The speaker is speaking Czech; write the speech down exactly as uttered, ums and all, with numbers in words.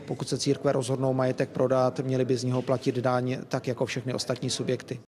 pokud se církve rozhodnou majetek prodat, měly by z něho platit daň tak jako všechny ostatní subjekty.